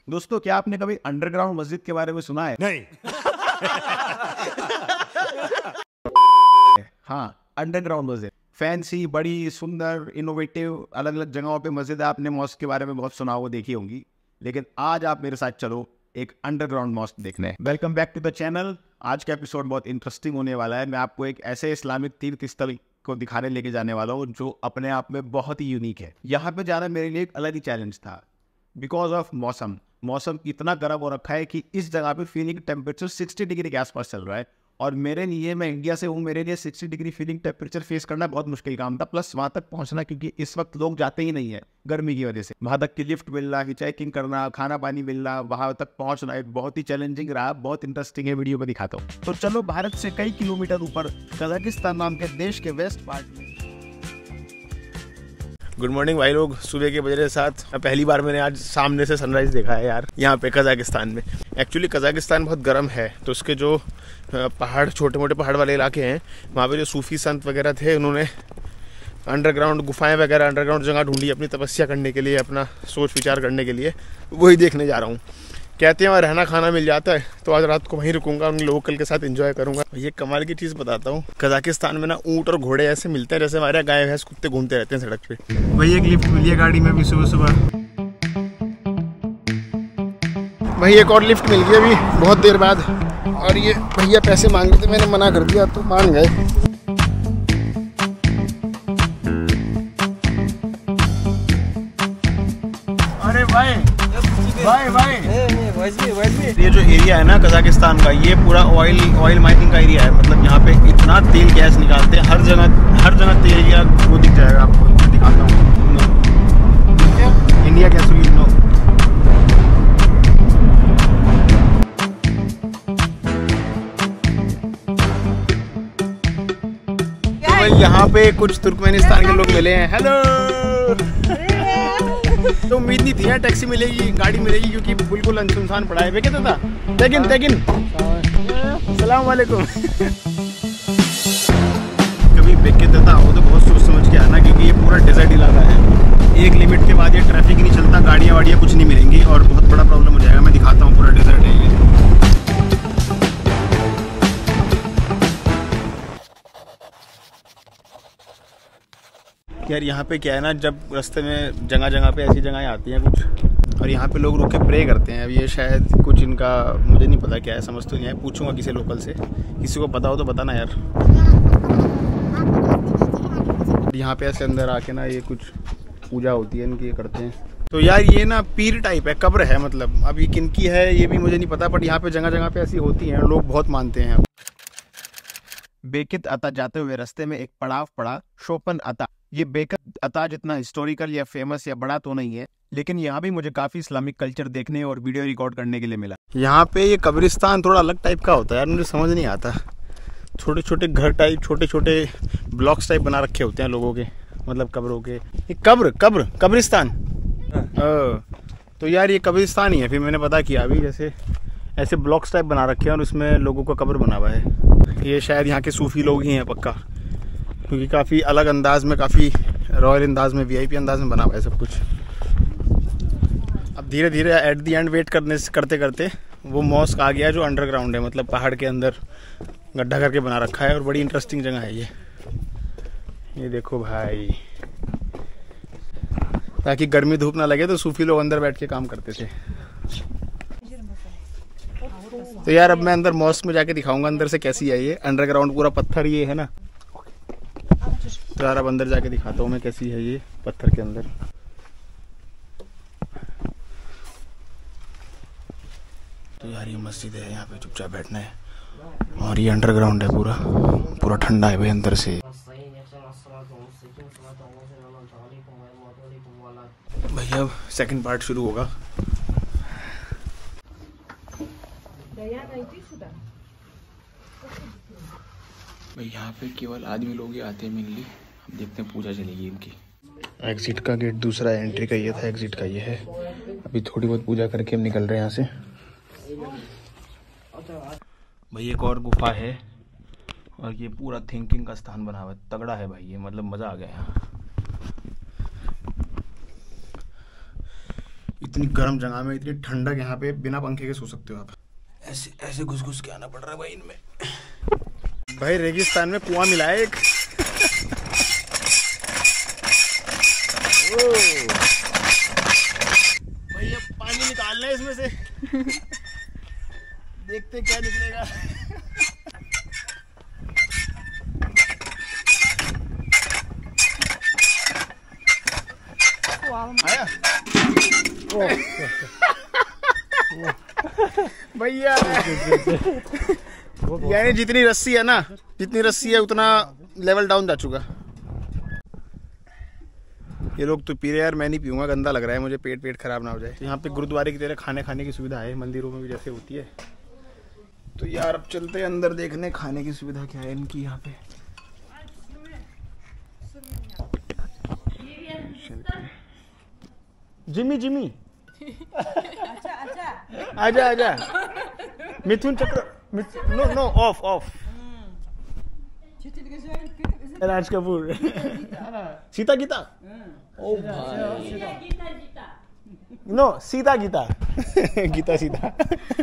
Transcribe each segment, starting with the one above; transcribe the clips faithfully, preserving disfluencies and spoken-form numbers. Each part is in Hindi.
दोस्तों, क्या आपने कभी अंडरग्राउंड मस्जिद के बारे में सुना है? नहीं। हाँ, अंडरग्राउंड मस्जिद फैंसी, बड़ी सुंदर, इनोवेटिव, अलग अलग जगहों पे मस्जिद है। आपने मॉस्क के बारे में बहुत सुना होगा, देखी होंगी, लेकिन आज आप मेरे साथ चलो एक अंडरग्राउंड मॉस्क देखने। Welcome back to the channel. आज का एपिसोड बहुत इंटरेस्टिंग होने वाला है। मैं आपको एक ऐसे इस्लामिक तीर्थ स्थल को दिखाने लेके जाने वाला हूँ जो अपने आप में बहुत ही यूनिक है। यहाँ पे जाना मेरे लिए एक अलग ही चैलेंज था बिकॉज ऑफ मौसम। मौसम इतना गर्म हो रखा है कि इस जगह पे फीलिंग टेम्परेचर साठ डिग्री के आसपास चल रहा है, और मेरे लिए, मैं इंडिया से हूँ, मेरे लिए साठ डिग्री फीलिंग टेम्परेचर फेस करना बहुत मुश्किल काम था। प्लस वहाँ तक पहुँचना, क्योंकि इस वक्त लोग जाते ही नहीं है गर्मी की वजह से। वहाँ तक की लिफ्ट मिलना, की चेकिंग करना, खाना पानी मिलना, वहाँ तक पहुँचना एक बहुत ही चैलेंजिंग रहा। बहुत इंटरेस्टिंग है, वीडियो में दिखाता हूँ। तो चलो, भारत से कई किलोमीटर ऊपर कजाकिस्तान नाम के देश के वेस्ट पार्ट में। गुड मॉर्निंग भाई लोग, सुबह के बजे साथ पहली बार मैंने आज सामने से सनराइज देखा है यार, यहाँ पे कजाकिस्तान में। एक्चुअली कजाकिस्तान बहुत गर्म है, तो उसके जो पहाड़, छोटे मोटे पहाड़ वाले इलाके हैं, वहाँ पे जो सूफी संत वगैरह थे, उन्होंने अंडरग्राउंड गुफाएं वगैरह, अंडरग्राउंड जगह ढूंढी अपनी तपस्या करने के लिए, अपना सोच विचार करने के लिए। वही देखने जा रहा हूँ। कहते हैं वहाँ रहना खाना मिल जाता है, तो आज रात को वहीं रुकूंगा, उन लोकल के साथ एंजॉय करूंगा। ये कमाल की चीज़ बताता हूँ, कजाकिस्तान में ना ऊँट और घोड़े ऐसे मिलते हैं जैसे हमारे गाय भैंस कुत्ते घूमते रहते हैं सड़क पे। वही एक लिफ्ट मिली है गाड़ी में भी सुबह सुबह। वही एक और लिफ्ट मिल गई अभी बहुत देर बाद, और ये भैया पैसे मांग रहे थे, मैंने मना कर दिया तो मान गए। अरे भाई भाई भाई ये जो एरिया है ना कजाकिस्तान का, ये पूरा ऑयल ऑयल माइनिंग का एरिया है। मतलब यहाँ पे इतना तेल गैस निकालते हैं, हर जगह हर जगह तेल एरिया वो दिख जाएगा आपको। मैं दिखाता हूँ इंडिया गैसोलीन। नो, यहाँ पे कुछ तुर्कमेनिस्तान के लोग मिले हैं। हेलो। तो उम्मीद नहीं थी यार टैक्सी मिलेगी, गाड़ी मिलेगी, क्योंकि बिल्कुल अनसुनसान पड़ा है। कहता था तेगिन तेगिन सलाम वालेकुम। कभी बेके देता हो तो बहुत सोच समझ के आना, क्योंकि ये पूरा डेजर्ट इलाका है। एक लिमिट के बाद ये ट्रैफिक नहीं चलता, गाड़ियाँ वाड़ियाँ कुछ नहीं मिलेंगी और बहुत बड़ा प्रॉब्लम हो जाएगा। मैं दिखाता हूँ, पूरा डेजर्ट है ये। यार यहाँ पे क्या है ना, जब रास्ते में जगह जगह पे ऐसी जगहें आती हैं कुछ, और यहाँ पे लोग रुक के प्रे करते हैं। अब ये शायद कुछ इनका, मुझे नहीं पता क्या है, समझ तो नहीं है। पूछूंगा किसी लोकल से, किसी को पता हो तो बताना यार। यहाँ पे ऐसे अंदर आके ना ये कुछ पूजा होती है इनकी, ये करते हैं। तो यार ये ना पीर टाइप है, कब्र है। मतलब अब ये किनकी है ये भी मुझे नहीं पता, बट यहाँ पे जगह जगह पे ऐसी होती हैं, लोग बहुत मानते हैं। बेकित अता जाते हुए रास्ते में एक पड़ाव पड़ा, शोपन अता। ये बेकित अता जितना हिस्टोरिकल या फेमस या बड़ा तो नहीं है, लेकिन यहाँ भी मुझे काफी इस्लामिक कल्चर देखने और वीडियो रिकॉर्ड करने के लिए मिला। यहाँ पे ये कब्रिस्तान थोड़ा अलग टाइप का होता है यार, मुझे समझ नहीं आता। छोटे छोटे घर टाइप, छोटे छोटे ब्लॉक्स टाइप बना रखे होते हैं लोगों के, मतलब कब्रों के। ये कब्र कब्र कब्रिस्तान। तो यार ये कब्रिस्तान ही है। फिर मैंने पता किया अभी, जैसे ऐसे ब्लॉक्स टाइप बना रखे हैं और उसमें लोगों का कब्र बना हुआ है। ये शायद यहाँ के सूफी लोग ही हैं पक्का, क्योंकि काफ़ी अलग अंदाज में, काफ़ी रॉयल अंदाज में, वीआईपी अंदाज में बना हुआ है सब कुछ। अब धीरे धीरे एट दी एंड वेट करने से करते करते वो मॉस्क आ गया जो अंडरग्राउंड है, मतलब पहाड़ के अंदर गड्ढा करके बना रखा है, और बड़ी इंटरेस्टिंग जगह है ये। ये देखो भाई, ताकि गर्मी धूप ना लगे तो सूफी लोग अंदर बैठ के काम करते थे। तो यार अब मैं अंदर मॉस्क में जाके दिखाऊंगा अंदर से कैसी है ये अंडरग्राउंड। पूरा पत्थर ये है ना, तो यार अब अंदर जाके दिखाता हूँ मैं कैसी है ये पत्थर के अंदर। तो यार ये मस्जिद है, यहाँ पे चुपचाप बैठना है, और ये अंडरग्राउंड है, पूरा पूरा ठंडा है भाई अंदर से। भैया अब सेकंड पार्ट शुरू होगा। भाई यहाँ पे केवल आदमी लोग ही आते हैं मेनली। अब देखते हैं, पूजा चलेगी इनकी। एग्जिट का गेट दूसरा, एंट्री का ये था, एग्जिट का ये है। अभी थोड़ी बहुत पूजा करके हम निकल रहे हैं यहाँ से। भाई एक और गुफा है, और ये पूरा थिंकिंग का स्थान बना हुआ है। तगड़ा है भाई ये, मतलब मज़ा आ गया यहाँ। इतनी गर्म जगह में इतनी ठंडक, यहाँ पे बिना पंखे के सो सकते हो आप। ऐसे ऐसे घुस घुस के आना पड़ रहा है भाई इनमें। भाई रेगिस्तान में कुआं मिला है एक। भाई अब पानी निकालना है इसमें से। देखते क्या निकलेगा। आया भैया। यानी जितनी रस्सी है ना, जितनी रस्सी है उतना लेवल डाउन जा चुका। ये लोग तो पी रहे यार, मैं नहीं पीऊंगा, गंदा लग रहा है मुझे, पेट पेट खराब ना हो जाए। यहाँ पे गुरुद्वारे की तरह खाने खाने की सुविधा है, मंदिरों में भी जैसे होती है। तो यार अब चलते हैं अंदर देखने खाने की सुविधा क्या है इनकी यहाँ पे। जिमी जिमी अच्छा अच्छा आजा आजा। मिथुन चक्र, no no off off. Raj Kapoor. Seeta Geeta. ओ भाई नो सीता गीता। गीता सीता।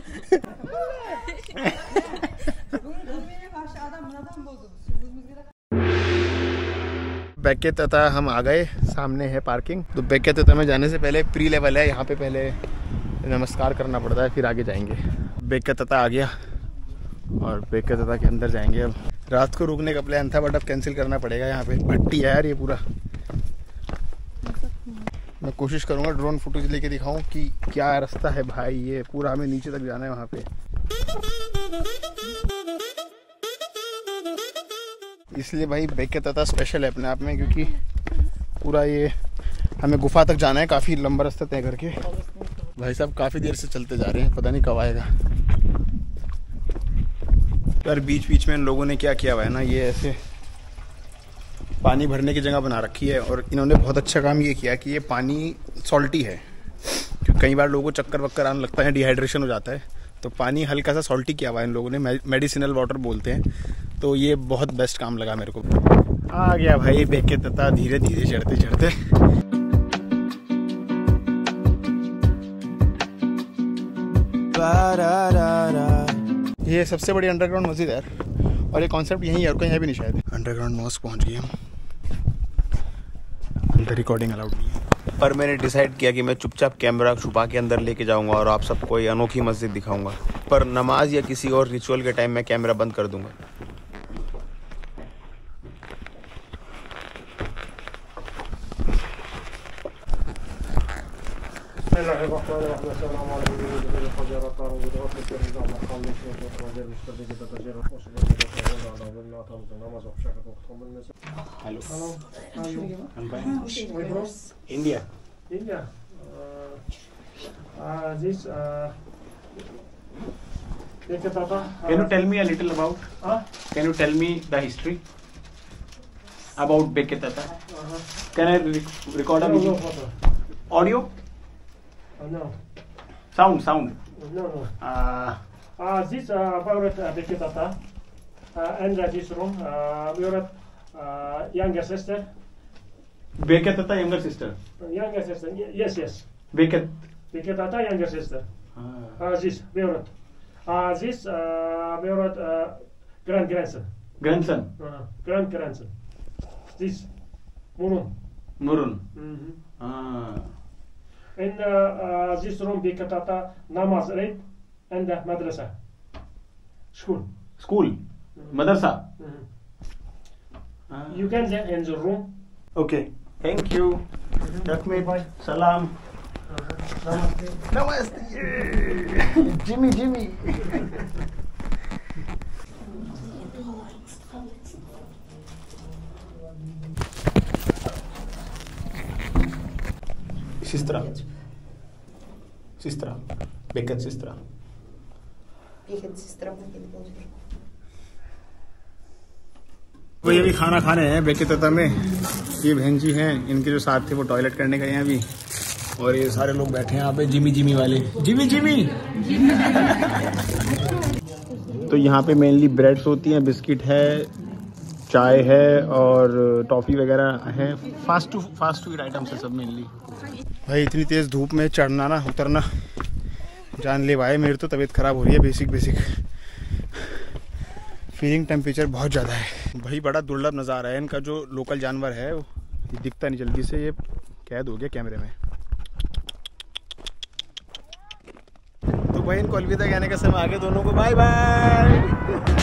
बेके तता हम आ गए, सामने है पार्किंग। तो बेके तता में जाने से पहले प्री लेवल है, यहाँ पे पहले नमस्कार करना पड़ता है, फिर आगे जाएंगे। बेके तता आ गया और बेके तता के अंदर जाएंगे। अब रात को रुकने का प्लान था बट अब कैंसिल करना पड़ेगा। यहाँ पे भट्टी है यार ये पूरा। मैं कोशिश करूँगा ड्रोन फुटेज लेके दिखाऊं कि क्या रास्ता है भाई। ये पूरा हमें नीचे तक जाना है वहाँ पे, इसलिए भाई बेके तता स्पेशल है अपने आप में, क्योंकि पूरा ये हमें गुफा तक जाना है, काफ़ी लंबा रास्ता तय करके। भाई साहब काफ़ी देर से चलते जा रहे हैं, पता नहीं कब आएगा यार। बीच बीच में इन लोगों ने क्या किया हुआ है ना, ये ऐसे पानी भरने की जगह बना रखी है। और इन्होंने बहुत अच्छा काम ये किया कि ये पानी सॉल्टी है, क्योंकि कई बार लोगों को चक्कर वक्कर आने लगता है, डिहाइड्रेशन हो जाता है। तो पानी हल्का सा सॉल्टी किया हुआ है इन लोगों ने, मेडिसिनल वाटर बोलते हैं। तो ये बहुत बेस्ट काम लगा मेरे को। आ गया भाई बेके तता, धीरे धीरे चढ़ते चढ़ते। ये सबसे बड़ी अंडरग्राउंड मस्जिद है यार, और ये कॉन्सेप्ट यहीं है और कहीं भी नहीं शायद। अंडरग्राउंड मॉस्क पहुंच गए हम, अंदर रिकॉर्डिंग अलाउड नहीं है। पर मैंने डिसाइड किया कि मैं चुपचाप कैमरा छुपा के अंदर लेके जाऊंगा और आप सबको ये अनोखी मस्जिद दिखाऊंगा। पर नमाज या किसी और रिचुअल के टाइम मैं कैमरा बंद कर दूंगा। Hello. Hello. I'm fine. India. India. Uh, uh, this uh, Beke Tata. Can you tell me a little about? Huh? Can you tell me the history about Beke Tata? Uh-huh. Can I rec- record a No, no video? photo. Audio? Uh, no. Sound, sound. No, no. Uh, Uh, this uh, about uh, Beke Tata. Uh, and uh, this room, uh, we are uh, younger sister. Beke Tata younger sister. Younger sister. y- Yes, yes. Beke. Beke Tata younger sister. Uh, Uh, this we are. Uh, this uh, we are uh, grand grandson. grandson. Uh, grand grandson. This Murun. Murun. Mm-hmm. Uh, In uh, uh, this room, Beke Tata namaz read and uh, madrasa school. school. Madrasa. Mhm. Uh, You can get in the room. okay. Thank you. Rakmeet. Salam. Namaste. Namaste. Jimmy, Jimmy. Sistra. Sistra. Beket Sistra. Ехать сестра не получишь. वही अभी खाना खा रहे हैं बेके तता में। ये बहन जी हैं, इनके जो साथ थे वो टॉयलेट करने गए हैं अभी, और ये सारे लोग बैठे हैं यहाँ पे जिमी जिमी वाले। Jimmy Jimmy. तो यहाँ पे मेनली ब्रेड्स होती हैं, बिस्किट है, चाय है और टॉफ़ी वगैरह है। Fast to fast food items है सब मेनली। भाई इतनी तेज़ धूप में चढ़ना ना उतरना जानलेवा है। मेरी तो तबीयत ख़राब हो रही है। बेसिक बेसिक फीलिंग टेम्परेचर बहुत ज़्यादा है भाई। बड़ा दुर्लभ नज़ारा है। इनका जो लोकल जानवर है वो दिखता नहीं जल्दी से, ये कैद हो गया कैमरे में। तो भाई इनको अलविदा कहने का समय आ गया दोनों को। Bye bye.